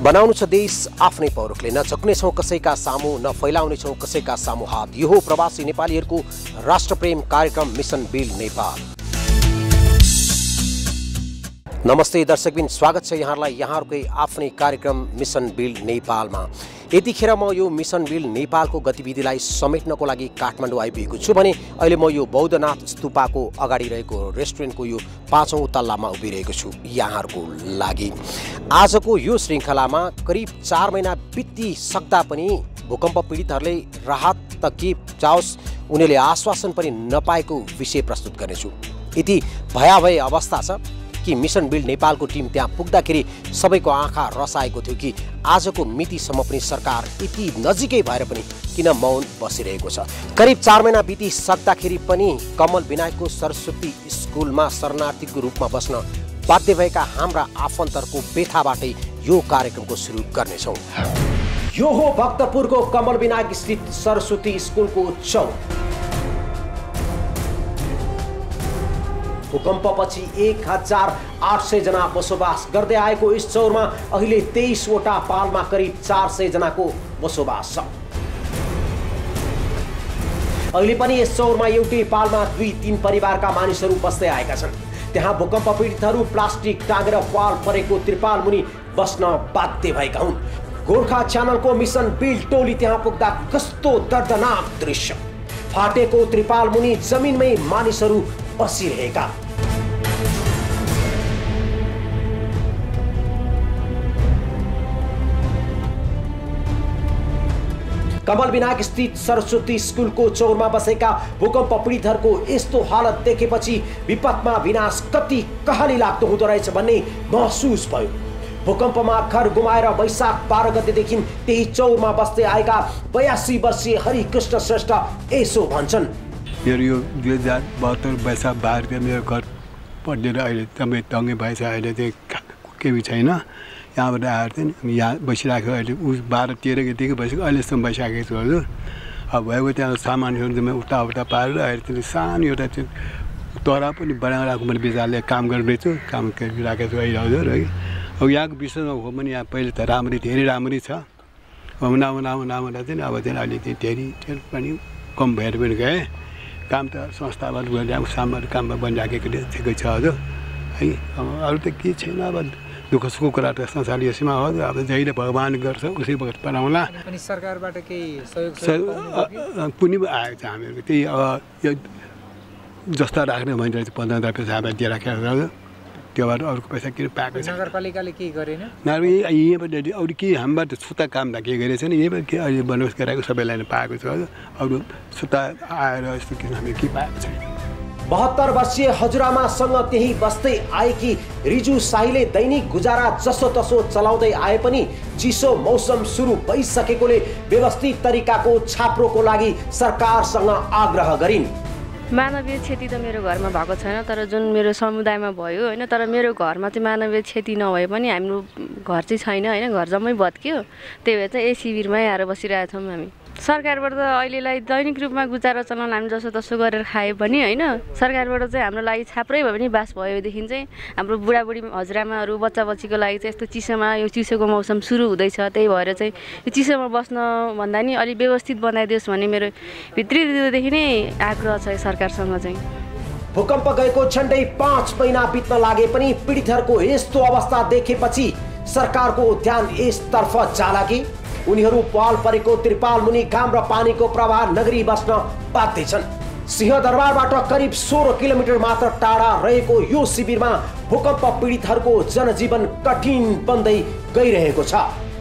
बनाउनु छ देश आफ्नै पौरखले, न झुक्नेछौँ कसैका सामु, न फैलाउनेछौँ कसैका सामु हात। यो हो प्रवासी नेपालीहरूको राष्ट्रप्रेम कार्यक्रम मिसन बिल्ड नेपाल। नमस्ते दर्शकबिन, स्वागत छ यहाँहरूलाई यहाँहरूकै आफ्नै कार्यक्रम मिसन बिल्ड नेपालमा। यतिखेर म यो मिसन बिल्ड नेपालको गतिविधिलाई समेट्नको लागि काठमाडौँ आइपुगेको छु भने अहिले म यो बौद्धनाथ स्तूपाको अगाडि रहेको रेस्टुरेन्टको यो 5औं तल्लामा उभिरहेको छु यहाँहरूको लागि। आजको यो श्रृङ्खलामा करिब 4 महिना बितिसक्दा पनि भूकम्प पीडितहरूले राहत त के जाओस् उनीहरूले आश्वासन पनि नपाएको विषय प्रस्तुत गर्नेछु। यति भयावह अवस्था छ कि मिसन बिल्ड नेपालको टिम त्यहाँ पुग्दाखेरि सबैको आँखा रसाएको थियो कि आजको मितिसम्म पनि सरकार यति नजिकै भएर पनि किन मौन बसिरहेको छ। करिब 4 महिना बितिसक्दाखेरि पनि कमल विनायकको सरस्वती स्कुलमा शरणार्थीको रूपमा बस्न बाध्य भएका हाम्रा आफन्तहरूको व्यथाबाटै यो कार्यक्रमको सुरु गर्नेछौँ। यो हो भक्तपुरको कमल विनायक स्थित सरस्वती स्कुलको चौक। भूकम्पपछि 1800 जना बसोबास गर्दै आएको यस चौरमा अहिले 23 वटा पालमा करिब 400 जनाको बसोबास छ। अहिले पनि यस चौरमा एउटै पालमा 2-3 परिवारका मानिसहरू बस्दै आएका छन्। त्यहाँ भूकम्प पीडितहरू प्लास्टिक टाँगेर पाल परेको त्रिपाल मुनि बस्न बाध्य भएका हुन्। गोर्खा च्यानलको मिसन बिल्ड टोली त्यहाँ पुग्दा कस्तो दर्दनाक दृश्य! फाटेको त्रिपाल मुनि जमिनमै मानिसहरू बसिरहेका। कमल विनायक स्थित सरस्वती स्कुलको चौरमा बसेका भूकम्प पीडितहरूको यस्तो हालत देखेपछि विपदमा विनाश कति कहानी लाग्दो हुँदो रहेछ भन्ने महसुस भयो। भूकम्पमा घर गुमाएर वैशाख 12 गतेदेखि त्यही चौरमा बस्दै आएका 82 वर्षीय हरिकृष्ण श्रेष्ठ यसो भन्छन्। मेरो यो 2072 वैशाख 12 मेरो घर पढेर अहिले तपाईँ तङ्गे भएछ। अहिले चाहिँ केही छैन। यहाँबाट आएर चाहिँ यहाँ बसिरहेको अहिले 12-13 गतिको बसेको अहिलेसम्म बसिरहेको छु हजुर। अब भएको त्यहाँ सामानहरू चाहिँ उता पारेर अहिले चाहिँ सानो एउटा चाहिँ तरा पनि बनाइरहेको मैले बिचारले काम गर्दैछु, काम गरिरहेको छु अहिले हजुर है। अब यहाँको विषयमा हो भने यहाँ पहिले त धेरै राम्ररी छ। अब नाउँदा चाहिँ अब चाहिँ अहिले चाहिँ धेरै पनि कम भएर पनि गए। काम त संस्थाबाट गरिरहेको सामान काममा बनिराखेको छ हजुर है। अब अरू त के छैन। अब दुःख सुखको कुरा त संसार यसैमा हो। अब जहिले भगवान् गर्छ उसै वखत बनाउला। अनि सरकारबाट केही सहयोग कुनै आएको छ हामीहरूको त्यही अब यो जस्ता राख्ने भनेर 15 रुपियाँ हामीलाई दिइराखेको हजुर। त्योबाट अरूको पैसा किन पाएको छ? नगरपालिकाले केही गरेन? यहीँबाट अरू के हामीबाट छुट्टा काम त के गरेको छैन। यहीँबाट के अहिले बन्दोबस्त गराएको सबैलाई नै पाएको छ हजुर। अरू छुट्टा आएर यस्तो किन हामीले के पाएको छैन। 72 वर्षीय हजुरआमासँग त्यही बस्दै आएकी रिजु शाहीले दैनिक गुजारा जसोतसो चलाउँदै आए पनि चिसो मौसम सुरु भइसकेकोले व्यवस्थित तरिकाको छाप्रोको लागि सरकारसँग आग्रह गरिन्। मानवीय क्षति त मेरो घरमा भएको छैन, तर जुन मेरो समुदायमा भयो होइन। तर मेरो घरमा चाहिँ मानवीय क्षति नभए पनि हाम्रो घर चाहिँ छैन होइन। घर जम्मै भत्क्यो। त्यही भएर चाहिँ शिविरमै आएर बसिरहेका छौँ हामी। सरकारबाट त अहिलेलाई दैनिक रूपमा गुजारा चलाउन हामी जसोतसो गरेर खाए पनि होइन। सरकारबाट चाहिँ हाम्रो लागि छाप्रै भए पनि बास भएदेखि चाहिँ हाम्रो बुढाबुढी हजुरआमाहरू बच्चाबच्चीको लागि चाहिँ यस्तो चिसोमा यो चिसोको मौसम सुरु हुँदैछ। त्यही भएर चाहिँ यो चिसोमा बस्न भन्दा नि अलिक व्यवस्थित बनाइदियोस् भन्ने मेरो भित्री हृदयदेखि नै आग्रह छ सरकारसँग चाहिँ। भूकम्प गएको झन्डै 5 महिना बित्न लागे पनि पीडितहरूको यस्तो अवस्था देखेपछि सरकारको ध्यान यसतर्फ जाला कि उनीहरू पाल परेको त्रिपाल मुनि घाम र पानीको प्रवाह नगरी बस्न बाध्य छन्। सिंहदरबारबाट करिब 16 किलोमिटर मात्र टाढा रहेको यो शिविरमा भूकम्प पीडितहरूको जनजीवन कठिन बन्दै गइरहेको छ।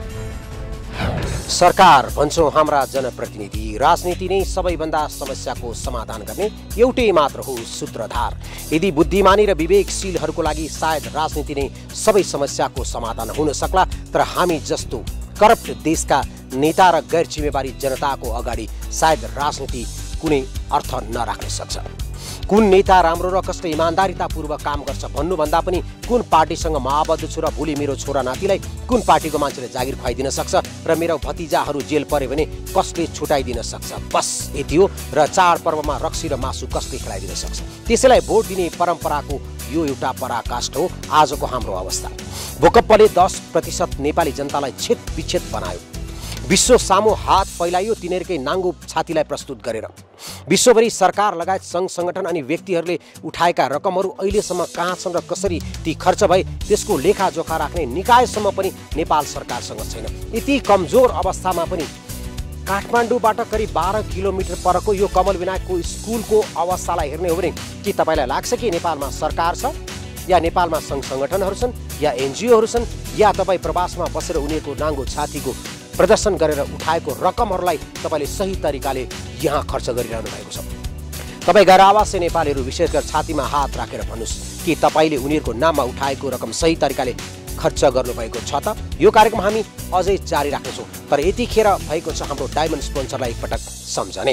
सरकार भन्छौँ हाम्रा जनप्रतिनिधि, राजनीति नै सबैभन्दा समस्याको समाधान गर्ने एउटै मात्र हो सूत्रधार। यदि बुद्धिमानी र विवेकशीलहरूको लागि सायद राजनीति नै सबै समस्याको समाधान हुन सक्ला, तर हामी जस्तो करप्ट देशका नेता र गैर जिम्मेवारी जनताको अगाडि सायद राजनीति कुनै अर्थ नराख्न सक्छ। कुन नेता राम्रो र कसले इमान्दारितापूर्वक काम गर्छ भन्नुभन्दा पनि कुन पार्टीसँग म आबद्ध छु र भोलि मेरो छोरा नातिलाई कुन पार्टीको मान्छेले जागिर खुवाइदिन सक्छ र मेरो भतिजाहरू जेल परे भने कसले छुटाइदिन सक्छ, बस यति हो। र चाडपर्वमा रक्सी र मासु कसले खिलाइदिन सक्छ। त्यसैलाई भोट दिने परम्पराको यो एउटा पराकाष्ठ हो आजको हाम्रो अवस्था। भूकम्पले 10% नेपाली जनतालाई छेदविच्छेद बनायो। विश्व सामु हात फैलायो तिनीहरूकै नाङ्गो छातीलाई प्रस्तुत गरेर। विश्वभरि सरकार लगायत सङ्घ सङ्गठन अनि व्यक्तिहरूले उठाएका रकमहरू अहिलेसम्म कहाँ छन् र कसरी ती खर्च भए त्यसको लेखाजोखा राख्ने निकायसम्म पनि नेपाल सरकारसँग छैन। यति कमजोर अवस्थामा पनि काठमाडौँबाट करिब 12 किलोमिटर परको यो कमल विनायकको स्कुलको अवस्थालाई हेर्ने हो भने के तपाईँलाई लाग्छ कि नेपालमा सरकार छ या नेपालमा सङ्घ सङ्गठनहरू छन् या एनजिओहरू छन् या तपाईँ प्रवासमा बसेर उनीहरूको नाङ्गो छातीको प्रदर्शन गरेर उठाएको रकमहरूलाई तपाईँले सही तरिकाले यहाँ खर्च गरिरहनु भएको छ? तपाईँ गैर आवासीय नेपालीहरू विशेष गरी छातीमा हात राखेर भन्नुहोस् कि तपाईँले उनीहरूको नाममा उठाएको रकम सही तरिकाले खर्च गर्नुभएको छ त? यो कार्यक्रम हामी अझै जारी राख्नेछौँ, तर यतिखेर भएको छ हाम्रो डायमन्ड स्पोन्सरलाई एकपटक सम्झने।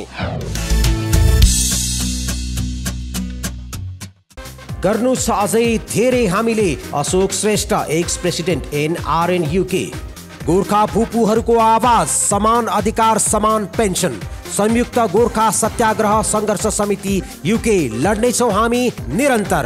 गर्नुहोस् अझै धेरै हामीले Ashok Shrestha ex president NRN UK, Gorkha भूपुहरूको आवाज, समान अधिकार समान पेन्सन, संयुक्त गोर्खा सत्याग्रह सङ्घर्ष समिति UK, लड्नेछौँ हामी निरन्तर।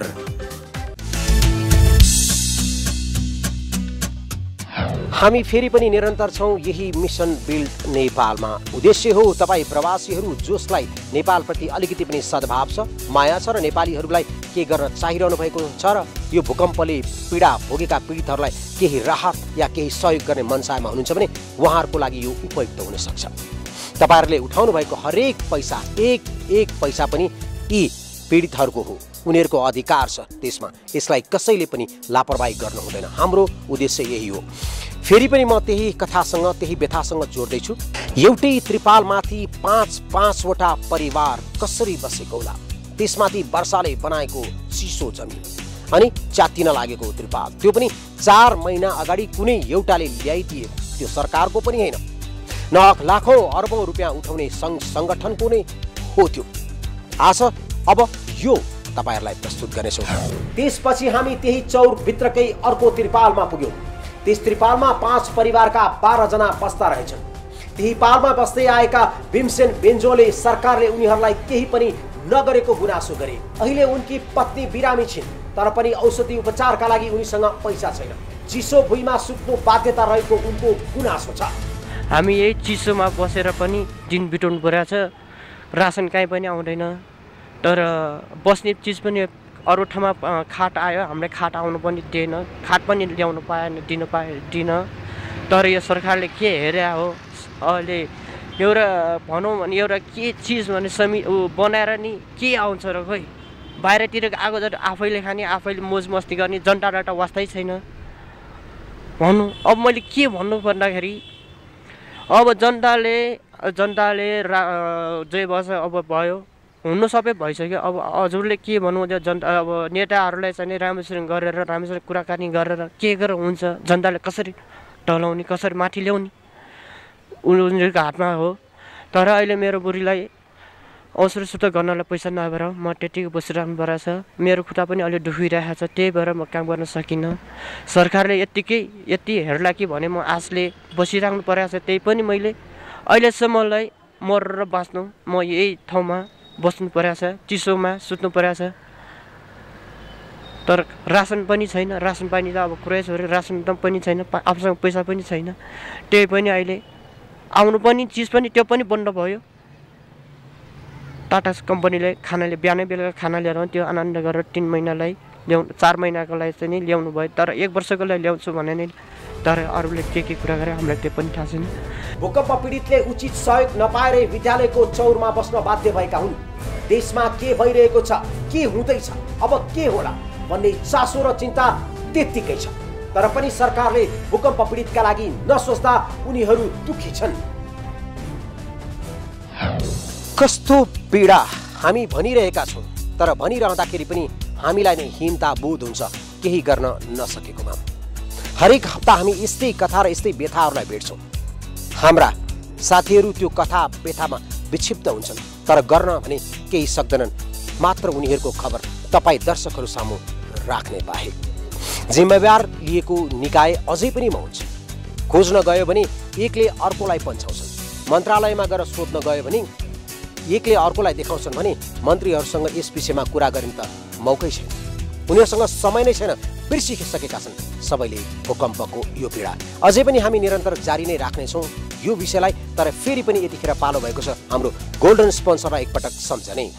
हामी फेरि पनि निरन्तर छौँ यही मिसन बिल्ड नेपालमा। उद्देश्य हो तपाईँ प्रवासीहरू जसलाई नेपालप्रति अलिकति पनि सद्भाव छ, माया छ र नेपालीहरूलाई के गर्न चाहिरहनु भएको छ र यो भूकम्पले पीडा भोगेका पीडितहरूलाई केही राहत या केही सहयोग गर्ने मनसायमा हुनुहुन्छ भने उहाँहरूको लागि यो उपयुक्त हुन सक्छ। तपाईँहरूले उठाउनु भएको हरेक पैसा एक पैसा पनि यी पीडितहरूको हो, उनीहरूको अधिकार छ त्यसमा। यसलाई कसैले पनि लापरवाही गर्नु हुँदैन। हाम्रो उद्देश्य यही हो। फेरि पनि म त्यही कथासँग त्यही व्यथासँग जोड्दैछु। एउटै त्रिपालमाथि 5-5वटा परिवार कसरी बसेको होला? त्यसमाथि वर्षाले बनाएको चिसो जमिन अनि च्यातिन लागेको त्रिपाल, त्यो पनि 4 महिना अगाडि कुनै एउटाले ल्याइदिएको, त्यो सरकारको पनि होइन, न लाखौँ अर्बौँ रुपियाँ उठाउने सङ्घ सङ्गठनको नै हो त्यो। आज अब यो तपाईँहरूलाई प्रस्तुत गर्नेछौँ। त्यसपछि हामी त्यही चौरभित्रकै अर्को त्रिपालमा पुग्यौँ। त्यस त्रिपालमा 5 परिवारका 12 जना बस्दा रहेछन्। त्यही पालमा बस्दै आएका भीमसेन बेन्जोले सरकारले उनीहरूलाई केही पनि नगरेको गुनासो गरे। अहिले उनकी पत्नी बिरामी छिन्, तर पनि औषधि उपचारका लागि उनीसँग पैसा छैन। चिसो भुइँमा सुत्नु बाध्यता रहेको उनको गुनासो छ। हामी यही चिसोमा बसेर पनि दिन बिताउनु परेको छ। रासन काहीँ पनि आउँदैन, तर बस्ने चिज पनि अरू ठाउँमा खाट आयो, हामीलाई खाट आउनु पनि दिएन, खाट पनि ल्याउनु पाएन, दिन। तर यो सरकारले के हेरे हो, अहिले एउटा भनौँ भने एउटा के चिज भने बनाएर नि के आउँछ र? खोइ बाहिरतिर आएको जति आफैले खाने, आफैले मोज मस्ती गर्ने, जनताबाट वास्तै छैन। भनौँ अब मैले के भन्नु पर्दाखेरि, अब जनताले जे वर्ष अब भयो हुनु सबै भइसक्यो। अब हजुरले के भन्नु जनता, अब नेताहरूलाई चाहिँ राम्रोसँग गरेर राम्रोसँग कुराकानी गरेर के गरेर हुन्छ? जनताले कसरी टलाउने, कसरी माथि ल्याउने उनीहरूको हातमा हो। तर अहिले मेरो बुढीलाई औषध सुत गर्नलाई पैसा नभएर म त्यतिकै बसिरहनु परेको छ। मेरो खुट्टा पनि अलि दुखिरहेको छ, त्यही भएर म काम गर्न सकिनँ। सरकारले यति हेर्ला कि भने म आशले बसिरहनु परेको छ। त्यही पनि मैले अहिलेसम्मलाई मरेर बाँच्नु, म यही ठाउँमा बस्नु परेको छ, चिसोमा सुत्नु परेको छ। तर रासन पनि छैन, रासन पानी त अब कुरै छोडेर रासन पनि छैन, आफूसँग पैसा पनि छैन। त्यही पनि अहिले आउनु पनि चिज पनि त्यो पनि बन्द भयो। टाटा कम्पनीले खानाले बिहानै बेलुका खाना ल्याएर त्यो आनन्द गरेर 3 महिनालाई 4 महिनाको लागि चाहिँ नि ल्याउनु भयो। तर 1 वर्षको लागि ल्याउँछु भने नि, तर अरूले के कुरा गरे हामीलाई त्यो पनि थाहा छैन। भूकम्प पीडितले उचित सहयोग नपाएरै विद्यालयको चौरमा बस्न बाध्य भएका हुन्। देशमा के भइरहेको छ, के हुँदैछ, अब के होला भन्ने चासो र चिन्ता त्यत्तिकै छ। तर पनि सरकारले भूकम्प पीडितका लागि नसोच्दा उनीहरू दुखी छन्। कस्तो पीडा हामी भनिरहेका छौँ, तर भनिरहँदाखेरि पनि हामीलाई नै हीनता बोध हुन्छ केही गर्न नसकेकोमा। हरेक हप्ता हामी यस्तै कथा र यस्तै व्यथाहरूलाई भेट्छौँ। हाम्रा साथीहरू त्यो कथा व्यथामा विक्षिप्त हुन्छन्, तर गर्न भने केही सक्दैनन्। मात्र उनीहरूको खबर तपाईँ दर्शकहरू सामु राख्ने बाहेक। जिम्मेवार लिएको निकाय अझै पनि हुन्छ। खोज्न गयो भने एकले अर्कोलाई पन्छाउँछन्, मन्त्रालयमा गएर सोध्न गयो भने एकले अर्कोलाई देखाउँछन् भने मन्त्रीहरूसँग यस विषयमा कुरा गर्ने त मौकै छैन। उनीहरूसँग समय नै छैन, बिर्सिसकेका छन् सबैले भूकम्पको यो पीडा। अझै पनि हामी निरन्तर जारी नै राख्नेछौँ यो विषयलाई, तर फेरि पनि यतिखेर पालो भएको छ हाम्रो गोल्डन स्पोन्सरलाई एकपटक सम्झने।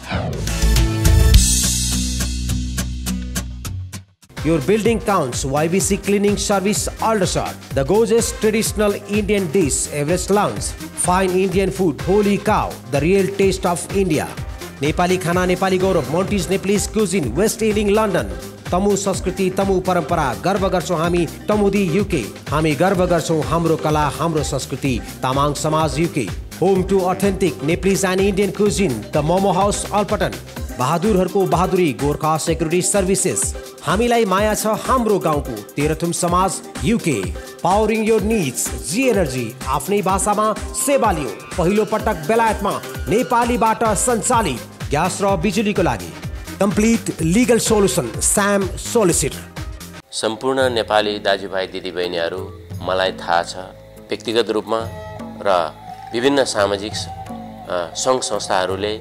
Your building counts. YBC Cleaning Service Aldershot. The gorgeous traditional Indian dish, Everest Lounge. Fine Indian food, Holy Cow, the real taste of India. Nepali Khana, Nepali Gaurav, Monty's Nepalese Cuisine, West Ealing, London. तमु संस्कृति, तमु परम्परा, गर्व गर्छौं हामी तमुदी UK. हामी गर्व गर्छौं हाम्रो कला, हाम्रो संस्कृति, तामाङ समाज UK. Home to authentic Nepalese and Indian cuisine, the Momo House Alpatan. बहादुरहरूको बहादुरी, गोर्खा सेक्युरिटी सर्भिसेस. हामीलाई माया छ हाम्रो गाउँको, Terhathum Samaj UK. Powering your needs, G energy, आफ्नै भाषामा सेवा लियो. पहिलो पटक बेलायतमा नेपालीबाट सञ्चालित ग्यास र बिजुलीको लागि complete legal solution, Sam solicitor. सम्पूर्ण नेपाली दाजुभाइ दिदीबहिनीहरू, मलाई थाहा छ व्यक्तिगत रूपमा र विभिन्न सामाजिक सङ्घ संस्थाहरूले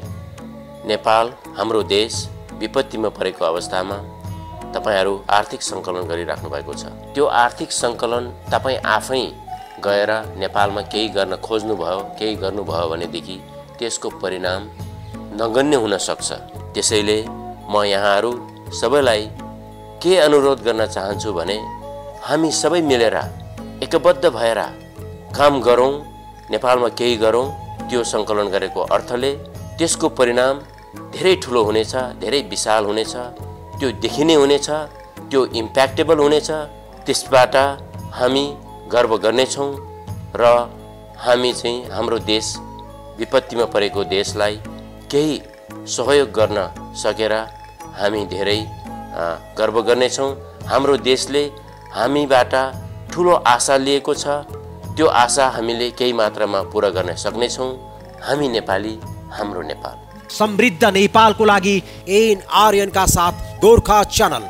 नेपाल हाम्रो देश विपत्तिमा परेको अवस्थामा तपाईहरू आर्थिक सङ्कलन गरिराख्नु भएको छ। त्यो आर्थिक सङ्कलन तपाईँ आफै गएर नेपालमा केही गर्न खोज्नुभयो, केही गर्नुभयो भनेदेखि त्यसको परिणाम नगण्य हुन सक्छ। त्यसैले म यहाँहरू सबैलाई के अनुरोध गर्न चाहन्छु भने हामी सबै मिलेर एकबद्ध भएर काम गरौँ, नेपालमा केही गरौँ। त्यो सङ्कलन गरेको अर्थले त्यसको परिणाम धेरै ठुलो हुनेछ, धेरै विशाल हुनेछ, त्यो देखिने हुनेछ, त्यो इम्प्याक्टेबल हुनेछ। त्यसबाट हामी गर्व गर्नेछौँ र हामी चाहिँ हाम्रो देश विपत्तिमा परेको देशलाई केही सहयोग गर्न सकेर हामी धेरै गर्व गर्नेछौँ। हाम्रो देशले हामीबाट ठुलो आशा लिएको छ, त्यो आशा हामीले केही मात्रामा पुरा गर्न सक्नेछौँ। हामी नेपाली, हाम्रो नेपाल। समृद्ध नेपालको लागि एन आर्यन का साथ गोर्खा च्यानल।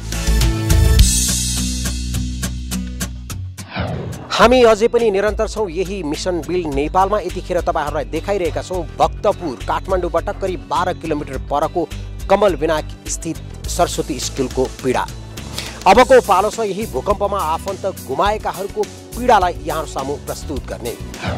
हामी अझै पनि निरन्तर छौँ यही मिसन बिल्ड नेपालमा। यतिखेर तपाईहरूलाई देखाइरहेका छौँ भक्तपुर काठमाडौँबाट करिब 12 किलोमिटर परको कमल विनायक स्थित सरस्वती स्कुलको पीडा। अबको पालो छ यही भूकम्पमा आफन्त गुमाएकाहरूको पीडालाई यहाँ सामु प्रस्तुत गर्ने।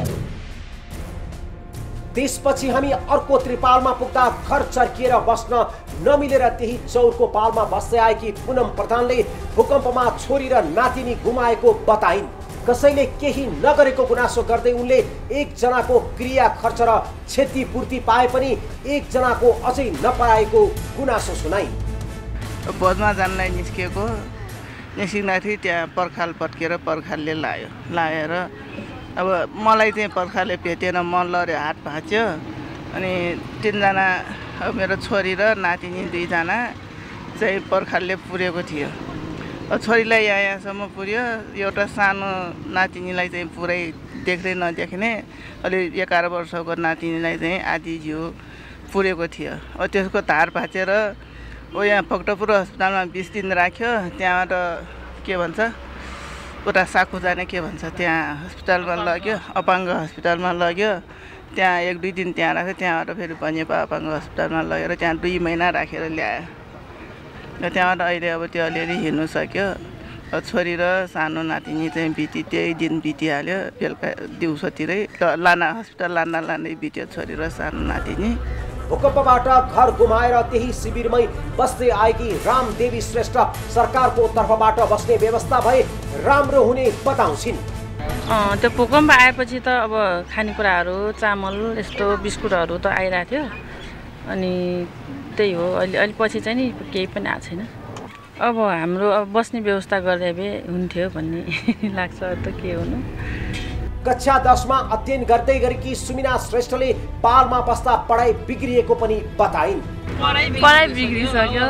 त्यसपछि हामी अर्को त्रिपालमा पुग्दा घर चर्किएर बस्न नमिलेर त्यही चौरको पालमा बस्दै आएकी पुनम प्रधानले भूकम्पमा छोरी र नातिनी गुमाएको बताइन्। कसैले केही नगरेको गुनासो गर्दै उनले एकजनाको क्रिया खर्च र क्षतिपूर्ति पाए पनि एकजनाको अझै नपाएको गुनासो सुनाइन्। बजमा जानलाई निस्किँदाखेरि त्यहाँ पर्खाल पट्केर पर्खालले लाएर अब मलाई चाहिँ पर्खालले भेटेन, मन लड्यो, हात भाँच्यो। अनि 3 जना मेरो छोरी र नातिनी 2 जना चाहिँ पर्खालले पुरेको थियो। छोरीलाई यहाँसम्म पुर्यो, एउटा सानो नातिनीलाई चाहिँ पुरै देख्दै नदेख्ने अलि 11 वर्षको नातिनीलाई चाहिँ आधी जिउ पुरेको थियो। त्यसको धार भाँचेर यहाँ भक्तपुर अस्पतालमा 20 दिन राख्यो। त्यहाँबाट के भन्छ उता साखु जाने के भन्छ त्यहाँ हस्पिटलमा लग्यो, अपाङ्ग हस्पिटलमा लग्यो। त्यहाँ 1-2 दिन त्यहाँ राख्यो। त्यहाँबाट फेरि बनेपा अपाङ्ग हस्पिटलमा लगेर त्यहाँ 2 महिना राखेर ल्यायो। र त्यहाँबाट अहिले अब त्यो अलिअलि हिँड्नु सक्यो। छोरी र सानो नातिनी चाहिँ त्यही दिन बितिहाल्यो। बेलुका दिउँसोतिरै हस्पिटल लाँदै बित्यो छोरी र सानो नातिनी। भूकम्पबाट घर गुमाएर त्यही शिविरमै बस्दै आएकी रामदेवी श्रेष्ठ सरकारको तर्फबाट बस्ने व्यवस्था भए राम्रो हुने बताउँछिन्। त्यो भूकम्प आएपछि त अब खानेकुराहरू, चामल, यस्तो बिस्कुटहरू त आइरहेको थियो। अनि त्यही हो, अहिले पछि चाहिँ नि केही पनि आएको छैन। अब हाम्रो बस्ने व्यवस्था गर्दै भए हुन्थ्यो भन्ने लाग्छ। त के हुनु। कक्षा 10 मा अध्ययन गर्दै गरेकी सुमिना श्रेष्ठले पालमा बस्दा पढाइ बिग्रिएको पनि बताइन्। पढाइ बिग्रिसक्यो,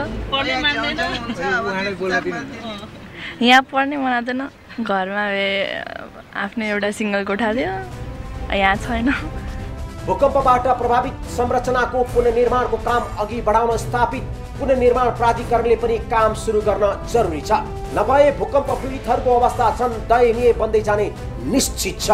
यहाँ पढ्ने मन आउँदैन। घरमा आफ्नो एउटा सिङ्गल कोठा थियो, यहाँ छैन। भूकम्पबाट प्रभावित संरचनाको पुनर्निर्माणको काम अघि बढाउन स्थापित पुनर्निर्माण प्राधिकरणले पनि काम सुरु गर्न जरुरी छ। नभए भूकम्प पीडितहरूको अवस्था झन् दयनीय बन्दै जाने निश्चित छ।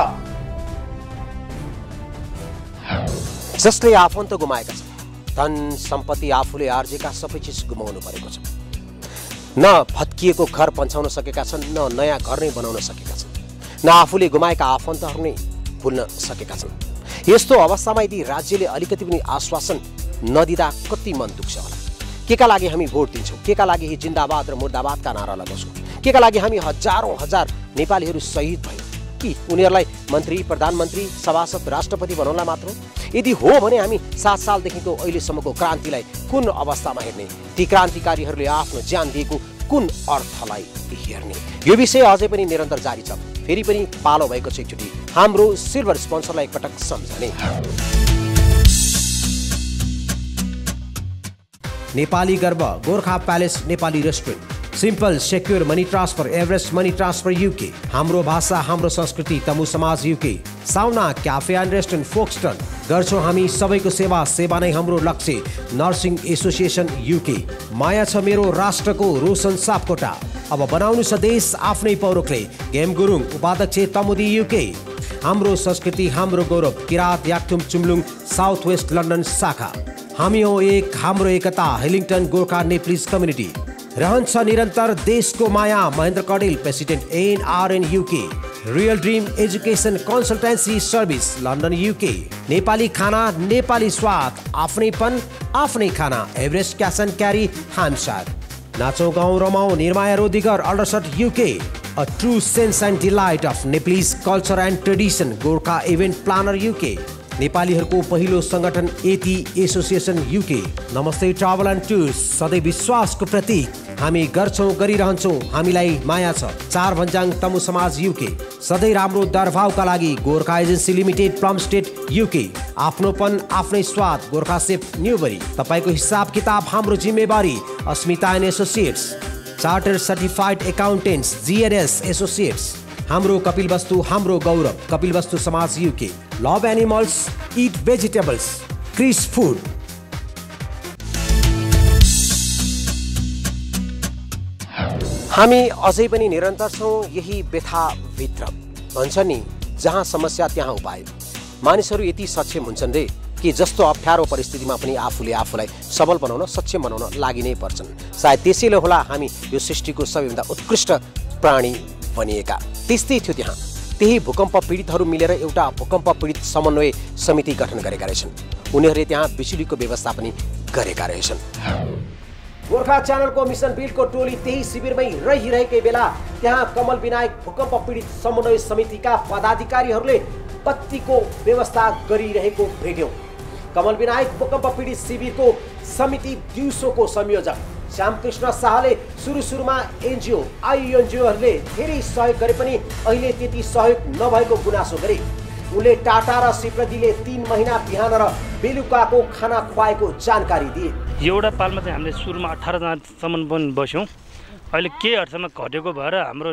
जसले आफन्त गुमाएका छन्, धन सम्पत्ति आफूले आर्जेका सबै चिज गुमाउनु परेको छ। न भत्किएको घर पन्छाउन सकेका छन्, न नयाँ घर नै बनाउन सकेका छन्, न आफूले गुमाएका आफन्तहरू नै भुल्न सकेका छन्। यस्तो अवस्थामा यदि राज्यले अलिकति पनि आश्वासन नदिँदा कति मन दुख्छ होला। के का लागि हामी भोट दिन्छौँ, के का लागि जिन्दाबाद र मुर्दाबादका नारा लगाउँछौँ, के का लागि हामी हजारौँ हजार नेपालीहरू शहीद भयौँ कि उनीहरूलाई मन्त्री, प्रधानमन्त्री, सभासद, राष्ट्रपति बनाउनलाई मात्र? यदि हो भने हामी 7 सालदेखिको अहिलेसम्मको क्रान्तिलाई कुन अवस्थामा हेर्ने, ती क्रान्तिकारीहरूले आफ्नो ज्यान दिएको कुन अर्थलाई हेर्ने? यो विषय अझै पनि निरन्तर जारी छ। फेरि पनि पालो भएको छ एकचोटि हाम्रो सिल्भर स्पोन्सरलाई एकपटक सम्झने। नेपाली गर्व Gorkha palace Nepali restaurant, simple secure money transfer, Everest money transfer UK, हाम्रो भाषा हाम्रो संस्कृति Tamu Samaj UK, sauna cafe and restaurant Folkestone, गर्छौँ हामी सबैको सेवा, सेवा नै हाम्रो लक्ष्य, नर्सिङ एसोसिएसन युके, माया छ मेरो राष्ट्रको रोशन सापकोटा, अब बनाउनु छ देश आफ्नै पौरखले, गेम गुरुङ उपाध्यक्ष तमुदी युके, हाम्रो संस्कृति हाम्रो गौरव, Kirat Yakthung Chumlung south west London शाखा, हामी हो एक हाम्रो एकता, हेलिङटन गोर्खा नेप्लिज कम्युनिटी, रहन्छ निरन्तर देशको माया, Mahendra Kadel president NRN UK, real dream education consultancy service London UK, Nepali खाना नेपाली स्वाद, आफ्नैपन आफ्नै खाना, एभरेस्ट क्यास एन्ड क्यारी हामसार, नाचौँ गाउँ रमाउँ निर्माया रोदिगर Aldershot UK, a true sense and delight of Nepalese culture and tradition Gorkha event planner UK, नेपालीहरूको पहिलो सङ्गठन AT association UK, Namaste travel and tours सधैँ विश्वासको प्रतीक, हामी गर्छौँ गरिरहन्छौँ हामीलाई माया छ, 4 भन्जाङ तमु समाज युके, सधैँ राम्रो दरभावका लागि Gorkha agency limited Plumstead UK, आफ्नोपन आफ्नै स्वाद गोर्खा सेफ न्युबरी, तपाईँको हिसाब किताब हाम्रो जिम्मेवारी, Asmita and associates, charter certified accountants GNS associates, हाम्रो कपिल वस्तु हाम्रो गौरव, कपिल वस्तु समाज UK, love animals eat vegetables, Chris food. हामी अझै पनि निरन्तर छौँ यही व्यथाभित्र। भन्छ नि जहाँ समस्या त्यहाँ उपाय। मानिसहरू यति सक्षम हुन्छन् रे कि जस्तो अप्ठ्यारो परिस्थितिमा पनि आफूले आफूलाई सबल बनाउन सक्षम बनाउन लागि नै पर्छन्। सायद त्यसैले होला हामी यो सृष्टिको सबैभन्दा उत्कृष्ट प्राणी बनिएका। त्यस्तै थियो त्यहाँ। त्यही भूकम्प पीडितहरू मिलेर एउटा भूकम्प पीडित समन्वय समिति गठन गरेका रहेछन्। उनीहरूले त्यहाँ बिजुलीको व्यवस्था पनि गरेका रहेछन्। गोर्खा च्यानलको मिसन बिलको टोली त्यही शिविरमै रहिरहेकै बेला त्यहाँ कमल विनायक भूकम्प पीडित समन्वय समितिका पदाधिकारीहरूले बत्तीको व्यवस्था गरिरहेको भेट्यौं। कमल विनायक भूकम्प पीडित शिविरको समिति दिउँसोको संयोजक श्यामकृष्ण शाहले सुरुमा एनजिओ आइएनजिओहरूले धेरै सहयोग गरे पनि अहिले त्यति सहयोग नभएको गुनासो गरे। उनले टाटा र सिप्रदीले 3 महिना बिहान र बेलुकाको खाना खुवाएको जानकारी दिए। एउटा पालमा चाहिँ हामीले सुरुमा 18 जनासम्म पनि बस्यौँ। अहिले के अर्थमा घटेको भएर हाम्रो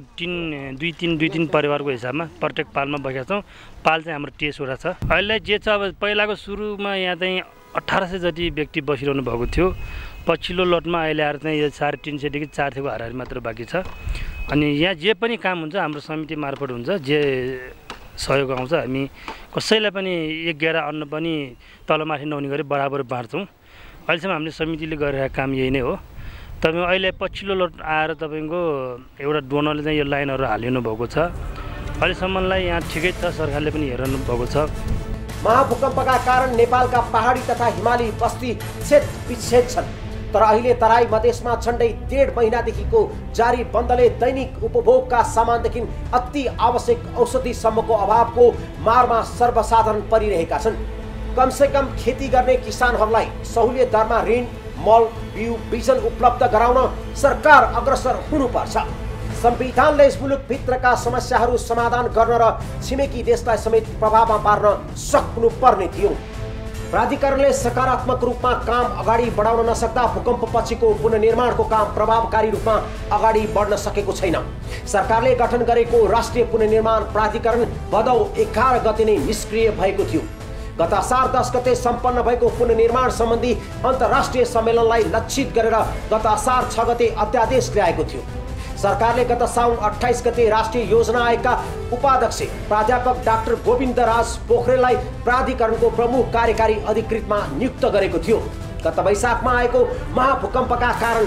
2-3 परिवारको हिसाबमा प्रत्येक पालमा बसेका छौँ। पाल चाहिँ हाम्रो 23 वटा छ। अहिले जे छ अब पहिलाको सुरुमा यहाँ चाहिँ 1800 जति व्यक्ति बसिरहनु भएको थियो। पछिल्लो लटमा अहिले आएर चाहिँ यो 350 देखि 400 को हाराहारी मात्र बाँकी छ। अनि यहाँ जे पनि काम हुन्छ हाम्रो समिति मार्फत हुन्छ। जे सहयोग आउँछ हामी कसैलाई पनि एक गेडा अन्न पनि तलमाथि नहुने गरी बराबर बाँड्छौँ। अहिलेसम्म हामीले समितिले गरिरहेको काम यही नै हो। तपाईँ अहिले पछिल्लो लट आएर तपाईँको एउटा डोनरले चाहिँ यो लाइनहरू हालिनु भएको छ। अहिलेसम्मलाई यहाँ ठिकै छ, सरकारले पनि हेर्नु भएको छ। महाभूकम्पका कारण नेपालका पहाडी तथा हिमाली बस्ती छेद विच्छेद छन्। तर अहिले तराई मधेसमा झन्डै 1.5 महिनादेखिको जारी बन्दले दैनिक उपभोगका सामानदेखि अति आवश्यक औषधिसम्मको अभावको मारमा सर्वसाधारण परिरहेका छन्। कमसेकम खेती गर्ने किसानहरूलाई सहुलियत दरमा ऋण, मल, बिउ, बिजन उपलब्ध गराउन सरकार अग्रसर हुनुपर्छ। संविधानले यस मुलुकभित्रका समस्याहरू समाधान गर्न र छिमेकी देशलाई समेत प्रभावमा पार्न सक्नुपर्ने थियो। प्राधिकरणले सकारात्मक रूपमा काम अगाडि बढाउन नसक्दा भूकम्पपछिको पुनर्निर्माणको काम प्रभावकारी रूपमा अगाडि बढ्न सकेको छैन। सरकारले गठन गरेको राष्ट्रिय पुनर्निर्माण प्राधिकरण भदौ 11 गते नै निष्क्रिय भएको थियो। गत असार 10 गते सम्पन्न भएको पुनर्निर्माण सम्बन्धी अन्तर्राष्ट्रिय सम्मेलनलाई लक्षित गरेर गत असार 6 गते अध्यादेश ल्याएको थियो। सरकारले गत साउन 28 गते राष्ट्रिय योजना आयोगका उपाध्यक्ष प्राध्यापक डाक्टर गोविन्द राज पोखरेललाई प्राधिकरणको प्रमुख कार्यकारी अधिकृतमा नियुक्त गरेको थियो। गत वैशाखमा आएको महाभूकम्पका कारण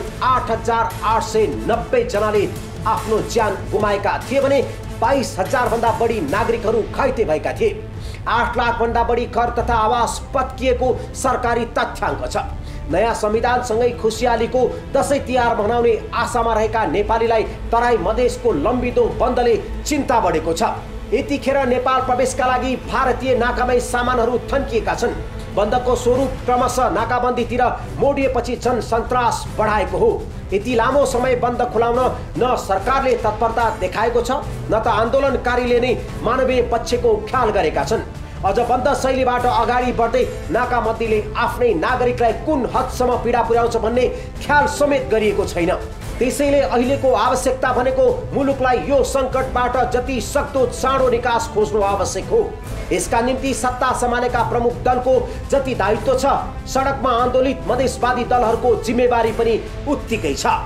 8,890 जनाले आफ्नो ज्यान गुमाएका थिए भने 22,000 भन्दा बढी नागरिकहरू घाइते भएका थिए। 8 लाख भन्दा बढी घर तथा आवास पत्किएको सरकारी तथ्याङ्क छ। नयाँ संविधानसँगै खुसियालीको दशैं तिहार मनाउने आशामा रहेका नेपालीलाई तराई मधेसको लम्बिदो बन्दले चिन्ता बढेको छ। यतिखेर नेपाल प्रवेशका लागि भारतीय नाकामै सामानहरू थन्किएका छन्। बन्दको स्वरूप क्रमशः नाकाबन्दीतिर मोडिएपछि जनसन्त्रास बढाएको हो। यति लामो समय बन्द खुलाउन न सरकारले तत्परता देखाएको छ न त आन्दोलनकारीले नै मानवीय पक्षको ख्याल गरेका छन्। अझ बन्द शैलीबाट अगाडि बढ्दै नाकाबन्दीले आफ्नै नागरिकलाई कुन हदसम्म पीडा पुर्याउँछ भन्ने ख्याल समेत गरिएको छैन। त्यसैले अहिलेको आवश्यकता भनेको मुलुकलाई यो सङ्कटबाट जति सक्दो चाँडो निकास खोज्नु आवश्यक हो। यसका निम्ति सत्ता सम्हालेका प्रमुख दलको जति दायित्व छ, सडकमा आन्दोलित मधेसवादी दलहरूको जिम्मेवारी पनि उत्तिकै छ।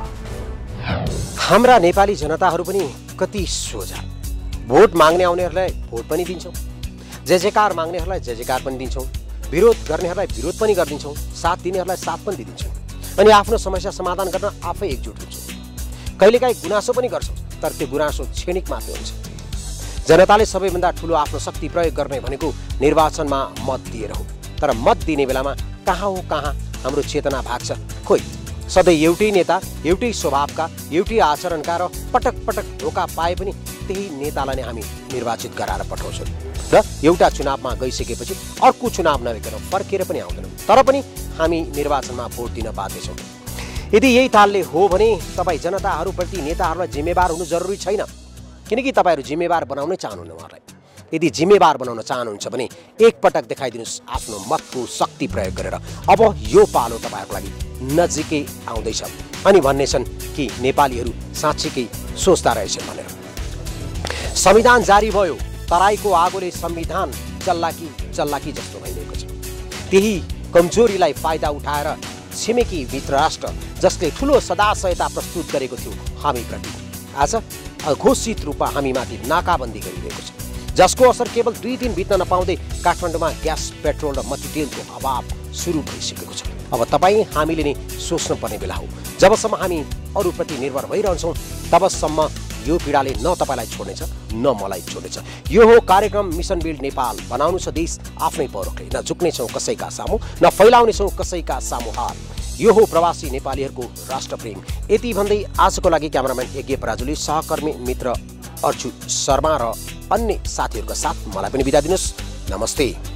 हाम्रा नेपाली जनताहरू पनि कति सोझा। भोट माग्ने आउनेहरूलाई भोट पनि दिन्छौँ, जय जयकार माग्नेहरूलाई जय जयकार पनि दिन्छौँ, विरोध गर्नेहरूलाई विरोध पनि गरिदिन्छौँ, साथ दिनेहरूलाई साथ पनि दिन्छौँ, अनि आफ्नो समस्या समाधान गर्न आफै एकजुट हुन्छौँ। कहिलेकाहीँ गुनासो पनि गर्छौँ, तर त्यो गुनासो क्षणिक मात्रै हुन्छ। जनताले सबैभन्दा ठुलो आफ्नो शक्ति प्रयोग गर्ने भनेको निर्वाचनमा मत दिएर हो। तर मत दिने बेलामा कहाँ हो कहाँ हाम्रो चेतना भाग्छ। खोइ सधैँ एउटै नेता, एउटै स्वभावका, एउटै आचरणका र पटक पटक धोका पाए पनि त्यही नेतालाई नै हामी निर्वाचित गराएर पठाउँछौँ र एउटा चुनावमा गइसकेपछि अर्को चुनाव नभइकन फर्केर पनि आउँदैनौँ। तर पनि हामी निर्वाचनमा भोट दिन बाध्य छौँ। यदि यही तालले हो भने तपाईँ जनताहरूप्रति नेताहरूलाई जिम्मेवार हुनु जरुरी छैन, किनकि तपाईँहरू जिम्मेवार बनाउनै चाहनुहुन्न उहाँलाई। यदि जिम्मेवार बनाउन चाहनुहुन्छ भने एकपटक देखाइदिनुहोस् आफ्नो मतको शक्ति प्रयोग गरेर। अब यो पालो तपाईँहरूको लागि नजिकै आउँदैछ अनि भन्ने छन् कि नेपालीहरू साँच्चीकै सोच्दा रहेछन् भनेर। संविधान जारी भयो, तराईको आगोले संविधान चल्लाकी जस्तो भइरहेको छ। त्यही कमजोरीलाई फाइदा उठाएर छिमेकी मित्र राष्ट्र जसले ठुलो सदाशयता प्रस्तुत गरेको थियो हामीप्रति, आज अघोषित रूपमा हामीमाथि नाकाबन्दी गरिरहेको छ, जसको असर केवल 2 दिन बित्न नपाउँदै काठमाडौँमा ग्यास, पेट्रोल र मट्टितेलको अभाव सुरु भइसकेको छ। अब तपाईँ हामीले नै सोच्नुपर्ने बेला हो। जबसम्म हामी अरूप्रति निर्भर भइरहन्छौँ तबसम्म यो पीडाले न तपाईँलाई छोड्नेछ न मलाई छोड्नेछ। यो हो कार्यक्रम मिसन बिल्ड नेपाल। बनाउनु छ देश आफ्नै पौरखले, न झुक्नेछौँ कसैका सामु, न फैलाउनेछौँ कसैका सामु हात। यो हो प्रवासी नेपालीहरूको राष्ट्रप्रेम। यति भन्दै आजको लागि क्यामेराम्यान यज्ञ पराजुली, सहकर्मी मित्र अर्चु शर्मा र अन्य साथीहरूका साथ मलाई पनि बिदा दिनुहोस्। नमस्ते।